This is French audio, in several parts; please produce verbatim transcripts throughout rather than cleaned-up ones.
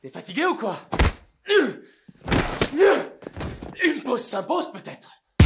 T'es fatigué ou quoi? Une pause s'impose peut-être.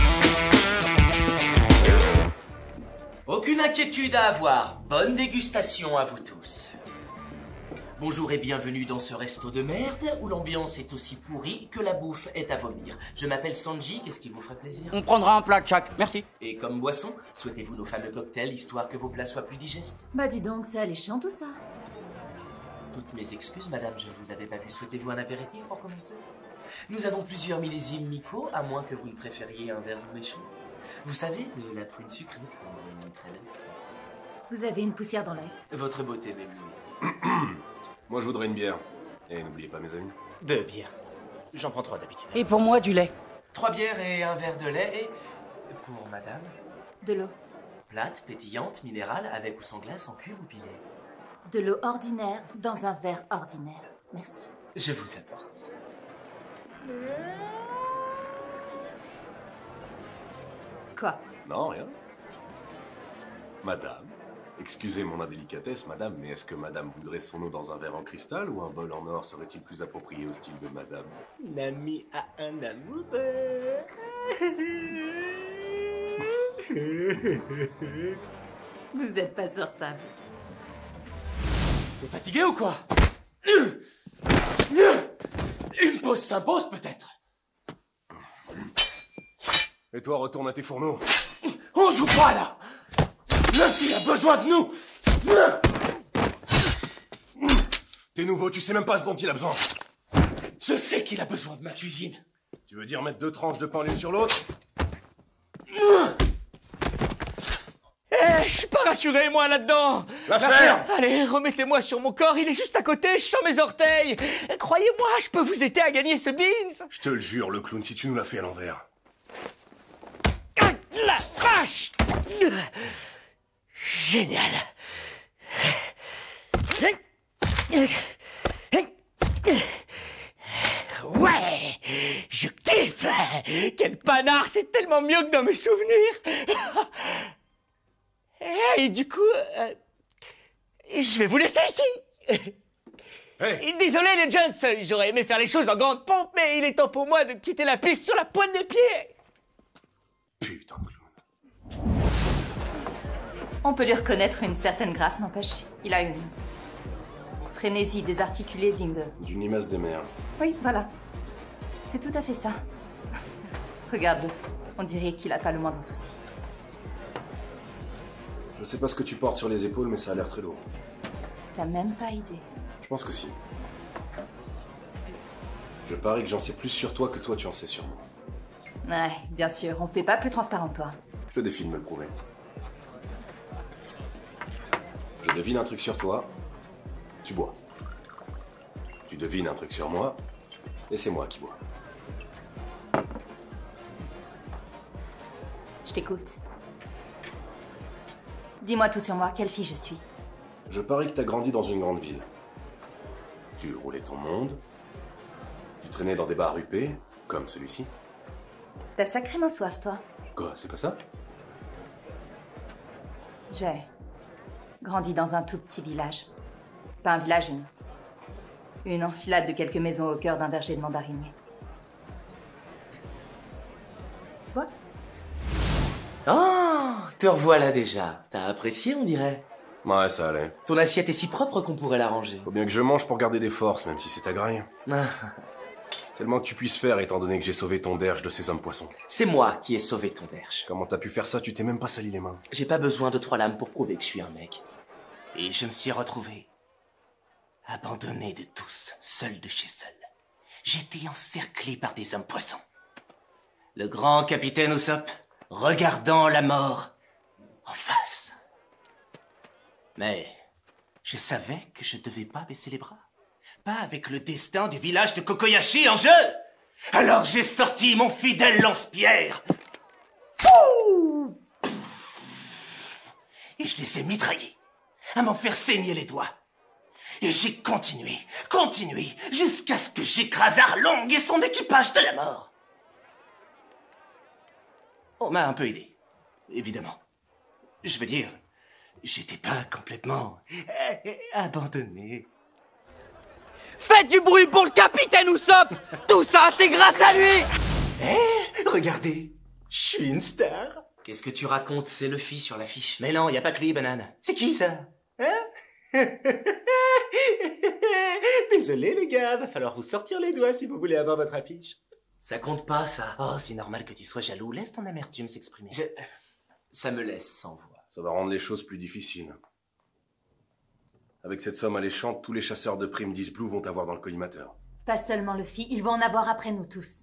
Aucune inquiétude à avoir. Bonne dégustation à vous tous. Bonjour et bienvenue dans ce resto de merde où l'ambiance est aussi pourrie que la bouffe est à vomir. Je m'appelle Sanji, qu'est-ce qui vous ferait plaisir? On prendra un plat, Chuck, merci. Et comme boisson, souhaitez-vous nos fameux cocktails histoire que vos plats soient plus digestes? Bah dis donc, c'est alléchant tout ça. Toutes mes excuses, madame, je ne vous avais pas vu. Souhaitez-vous un apéritif pour commencer? Nous avons plusieurs millésimes Miko, à moins que vous ne préfériez un verre de méchant. Vous savez, de la prune sucrée pour une très belle. Vous avez une poussière dans l'œil. Votre beauté m'éblouit. Moi, je voudrais une bière. Et n'oubliez pas mes amis. Deux bières. J'en prends trois d'habitude. Et pour moi, du lait. Trois bières et un verre de lait et... Pour madame? De l'eau. Plate, pétillante, minérale, avec ou sans glace, en cube ou pilée? De l'eau ordinaire dans un verre ordinaire. Merci. Je vous apporte. Quoi? Non, rien. Madame, excusez mon indélicatesse, madame, mais est-ce que madame voudrait son eau dans un verre en cristal ou un bol en or serait-il plus approprié au style de madame? Une amie a un amoureux. Vous êtes pas sortable. T'es fatigué ou quoi? Une pause s'impose peut-être. Et toi, retourne à tes fourneaux. On joue pas là. Luffy a besoin de nous. T'es nouveau, tu sais même pas ce dont il a besoin. Je sais qu'il a besoin de ma cuisine. Tu veux dire mettre deux tranches de pain l'une sur l'autre? Eh, je suis pas rassuré, moi, là-dedans. L'affaire! Allez, remettez-moi sur mon corps, il est juste à côté, je sens mes orteils. Croyez-moi, je peux vous aider à gagner ce beans. Je te le jure, le clown, si tu nous l'as fait à l'envers. Ah, la vache! Génial. Ouais, je kiffe. Quel panard, c'est tellement mieux que dans mes souvenirs. Et du coup, euh, je vais vous laisser ici. Hey! Désolé les gents, j'aurais aimé faire les choses en grande pompe, mais il est temps pour moi de quitter la piste sur la pointe des pieds. Putain de clown. On peut lui reconnaître une certaine grâce, n'empêche. Il a une frénésie désarticulée digne de... D'une limace des mers. Oui, voilà. C'est tout à fait ça. Regarde-le. On dirait qu'il a pas le moindre souci. Je sais pas ce que tu portes sur les épaules, mais ça a l'air très lourd. T'as même pas idée. Je pense que si. Je parie que j'en sais plus sur toi que toi tu en sais sur moi. Ouais, bien sûr, on fait pas plus transparent que toi. Je te défie de me le prouver. Je devine un truc sur toi, tu bois. Tu devines un truc sur moi, et c'est moi qui bois. Je t'écoute. Dis-moi tout sur moi, quelle fille je suis. Je parie que t'as grandi dans une grande ville. Tu roulais ton monde. Tu traînais dans des bars huppés, comme celui-ci. T'as sacrément soif, toi. Quoi, c'est pas ça? J'ai grandi dans un tout petit village. Pas un village, une... Une enfilade de quelques maisons au cœur d'un verger de mandariniers. Quoi? Oh, te revoilà déjà. T'as apprécié, on dirait. Ouais, ça allait. Ton assiette est si propre qu'on pourrait la ranger. Faut bien que je mange pour garder des forces, même si c'est à graille. C'est le moins que tu puisses faire, étant donné que j'ai sauvé ton derge de ces hommes poissons. C'est moi qui ai sauvé ton derge. Comment t'as pu faire ça? Tu t'es même pas sali les mains. J'ai pas besoin de trois lames pour prouver que je suis un mec. Et je me suis retrouvé abandonné de tous, seul de chez seul. J'étais encerclé par des hommes poissons. Le grand capitaine Usopp, regardant la mort en face. Mais je savais que je devais pas baisser les bras. Pas avec le destin du village de Kokoyashi en jeu. Alors j'ai sorti mon fidèle lance-pierre. Et je les ai mitraillés, à m'en faire saigner les doigts. Et j'ai continué, continué, jusqu'à ce que j'écrase Arlong et son équipage de la mort. On m'a un peu aidé, évidemment. Je veux dire, j'étais pas complètement abandonné. Faites du bruit pour le capitaine Usopp! Tout ça, c'est grâce à lui! Eh, regardez, je suis une star. Qu'est-ce que tu racontes? C'est Luffy sur l'affiche. Mais non, y a pas que lui, banane. C'est qui ça? Hein? Désolé les gars, va falloir vous sortir les doigts si vous voulez avoir votre affiche. Ça compte pas, ça. Oh, c'est normal que tu sois jaloux, laisse ton amertume s'exprimer. Je... Ça me laisse sans voix. Ça va rendre les choses plus difficiles. Avec cette somme alléchante, tous les chasseurs de primes d'East Blue vont avoir dans le collimateur. Pas seulement Luffy, ils vont en avoir après nous tous.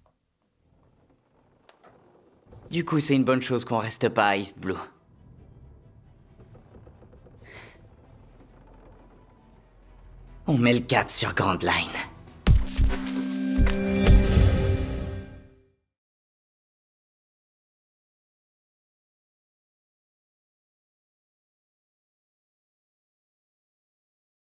Du coup, c'est une bonne chose qu'on reste pas à East Blue. On met le cap sur Grand Line.